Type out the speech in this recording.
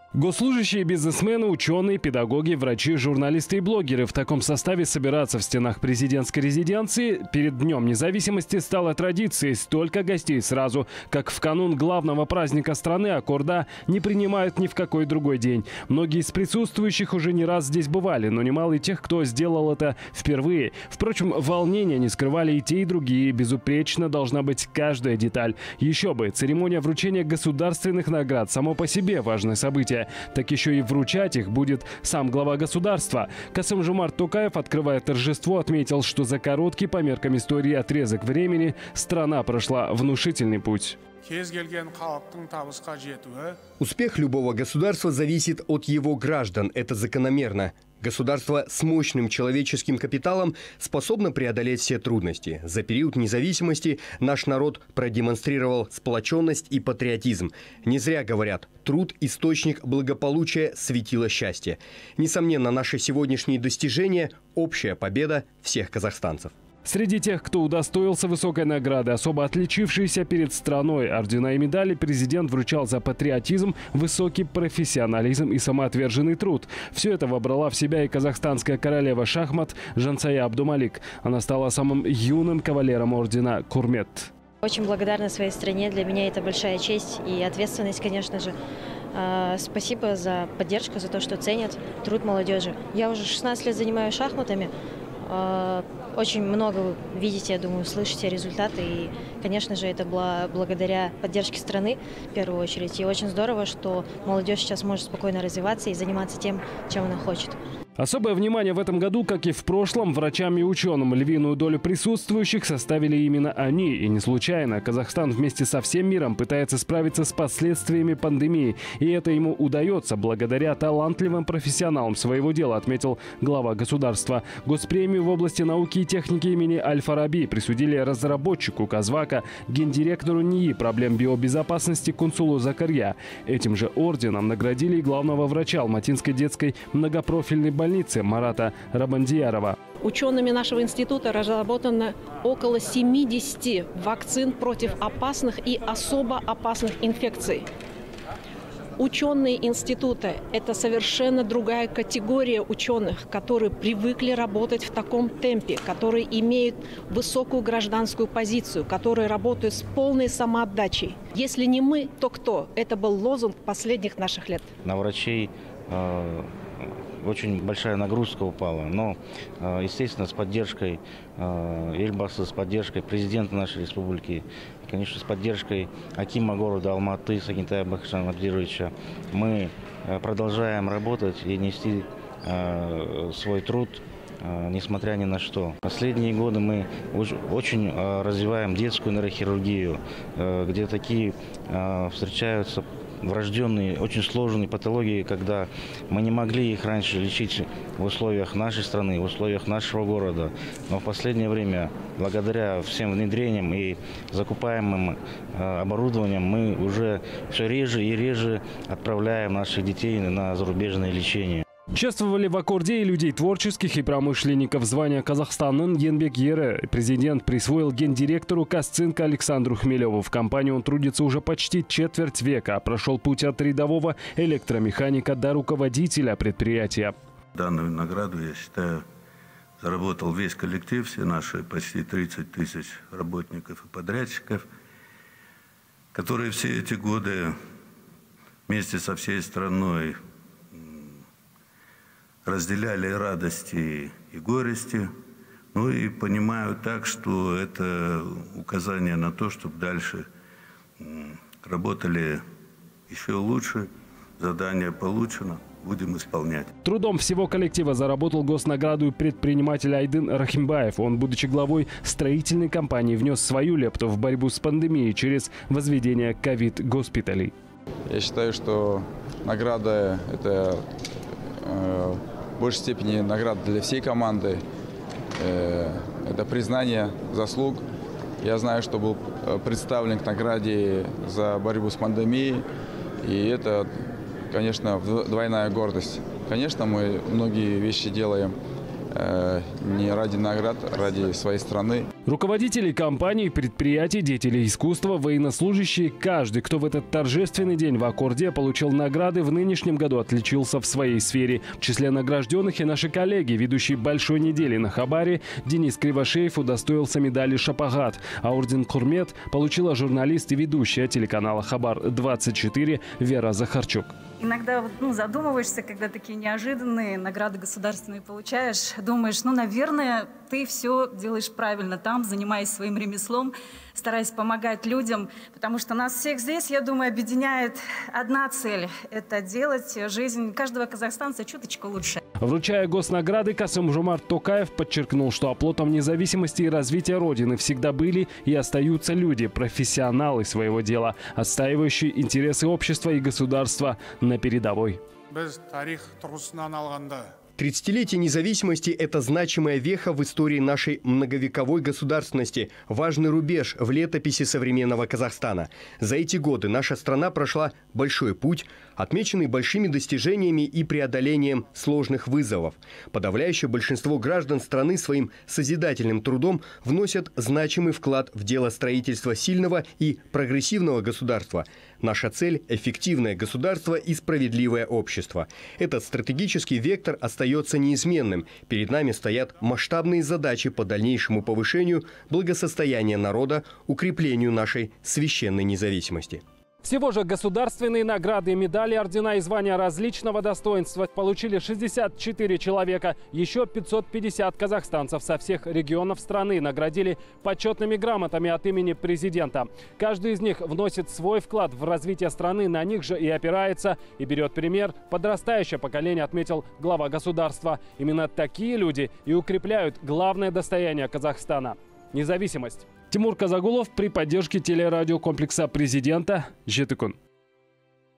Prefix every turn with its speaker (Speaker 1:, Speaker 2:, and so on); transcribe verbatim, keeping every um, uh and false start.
Speaker 1: Госслужащие, бизнесмены, ученые, педагоги, врачи, журналисты и блогеры в таком составе собираться в стенах президентской резиденции перед Днем независимости стало традицией. Столько гостей сразу, как в канун главного праздника страны, Аккорда не принимают ни в какой другой день. Многие из присутствующих уже не раз здесь бывали, но немало и тех, кто сделал это впервые. Впрочем, волнения не скрывали и те, и другие. Безупречно должна быть каждая деталь. Еще бы, церемония вручения государственных наград само по себе важное событие. Так еще и вручать их будет сам глава государства. Касым-Жомарт Токаев, открывая торжество, отметил, что за короткий по меркам истории отрезок времени страна прошла внушительный путь.
Speaker 2: Успех любого государства зависит от его граждан. Это закономерно. Государство с мощным человеческим капиталом способно преодолеть все трудности. За период независимости наш народ продемонстрировал сплоченность и патриотизм. Не зря говорят: труд – источник благополучия, светило счастья. Несомненно, наши сегодняшние достижения – общая победа всех казахстанцев.
Speaker 1: Среди тех, кто удостоился высокой награды, особо отличившиеся перед страной, ордена и медали президент вручал за патриотизм, высокий профессионализм и самоотверженный труд. Все это вобрала в себя и казахстанская королева шахмат Жансая Абдумалик. Она стала самым юным кавалером ордена Курмет.
Speaker 3: Очень благодарна своей стране. Для меня это большая честь и ответственность, конечно же. Спасибо за поддержку, за то, что ценят труд молодежи. Я уже шестнадцать лет занимаюсь шахматами. Очень много вы видите, я думаю, слышите результаты. И, конечно же, это было благодаря поддержке страны в первую очередь. И очень здорово, что молодежь сейчас может спокойно развиваться и заниматься тем, чем она хочет.
Speaker 1: Особое внимание в этом году, как и в прошлом, врачам и ученым. Львиную долю присутствующих составили именно они. И не случайно. Казахстан вместе со всем миром пытается справиться с последствиями пандемии. И это ему удается благодаря талантливым профессионалам своего дела, отметил глава государства. Госпремию в области науки и техники имени Аль-Фараби присудили разработчику Казвака, гендиректору НИИ проблем биобезопасности Кунсулу Закарья. Этим же орденом наградили и главного врача Алматинской детской многопрофильной больницы Марата Рабандиярова.
Speaker 4: Учеными нашего института разработано около семидесяти вакцин против опасных и особо опасных инфекций. Ученые института – это совершенно другая категория ученых, которые привыкли работать в таком темпе, которые имеют высокую гражданскую позицию, которые работают с полной самоотдачей. Если не мы, то кто? Это был лозунг последних наших лет.
Speaker 5: На врачей э очень большая нагрузка упала, но, естественно, с поддержкой Эльбасы, с поддержкой президента нашей республики, и, конечно, с поддержкой акима города Алматы Сагинтая Бахшана Абдировича мы продолжаем работать и нести свой труд, несмотря ни на что. Последние годы мы очень развиваем детскую нейрохирургию, где такие встречаются врожденные, очень сложные патологии, когда мы не могли их раньше лечить в условиях нашей страны, в условиях нашего города. Но в последнее время, благодаря всем внедрениям и закупаемым оборудованием, мы уже все реже и реже отправляем наших детей на зарубежное лечение.
Speaker 1: Участвовали в аккорде и людей творческих и промышленников. Звания Казахстанның Еңбек ері президент присвоил гендиректору Казцинк Александру Хмелеву. В компании он трудится уже почти четверть века. Прошел путь от рядового электромеханика до руководителя предприятия.
Speaker 6: Данную награду, я считаю, заработал весь коллектив, все наши почти тридцать тысяч работников и подрядчиков, которые все эти годы вместе со всей страной разделяли радости и горести, ну и понимаю так, что это указание на то, чтобы дальше работали еще лучше, задание получено, будем исполнять.
Speaker 1: Трудом всего коллектива заработал госнаграду предприниматель Айдын Рахимбаев. Он, будучи главой строительной компании, внес свою лепту в борьбу с пандемией через возведение ковид-госпиталей.
Speaker 7: Я считаю, что награда – это э, в большей степени награда для всей команды. Э, это признание заслуг. Я знаю, что был представлен к награде за борьбу с пандемией. И это, конечно, двойная гордость. Конечно, мы многие вещи делаем не ради наград, ради своей страны.
Speaker 1: Руководители компаний, предприятий, деятели искусства, военнослужащие, каждый, кто в этот торжественный день в Аккорде получил награды, в нынешнем году отличился в своей сфере. В числе награжденных и наши коллеги, ведущий «Большой недели» на Хабаре, Денис Кривошеев удостоился медали «Шапагат», а орден «Курмет» получила журналист и ведущая телеканала «Хабар двадцать четыре» Вера Захарчук.
Speaker 8: Иногда ну, задумываешься, когда такие неожиданные награды государственные получаешь. Думаешь, ну, наверное, ты все делаешь правильно там, занимаясь своим ремеслом, стараясь помогать людям. Потому что нас всех здесь, я думаю, объединяет одна цель – это делать жизнь каждого казахстанца чуточку лучше.
Speaker 1: Вручая госнаграды, Касым-Жомарт Токаев подчеркнул, что оплотом независимости и развития Родины всегда были и остаются люди, профессионалы своего дела, отстаивающие интересы общества и государства на передовой.
Speaker 2: тридцатилетие независимости – это значимая веха в истории нашей многовековой государственности, важный рубеж в летописи современного Казахстана. За эти годы наша страна прошла большой путь, отмеченный большими достижениями и преодолением сложных вызовов. Подавляющее большинство граждан страны своим созидательным трудом вносят значимый вклад в дело строительства сильного и прогрессивного государства. Наша цель – эффективное государство и справедливое общество. Этот стратегический вектор остается неизменным. Перед нами стоят масштабные задачи по дальнейшему повышению благосостояния народа, укреплению нашей священной независимости.
Speaker 1: Всего же государственные награды, медали, ордена и звания различного достоинства получили шестьдесят четыре человека. Еще пятьсот пятьдесят казахстанцев со всех регионов страны наградили почетными грамотами от имени президента. Каждый из них вносит свой вклад в развитие страны, на них же и опирается, и берет пример подрастающее поколение, отметил глава государства. Именно такие люди и укрепляют главное достояние Казахстана – независимость. Тимур Казагулов при поддержке телерадиокомплекса президента «Жетыкун».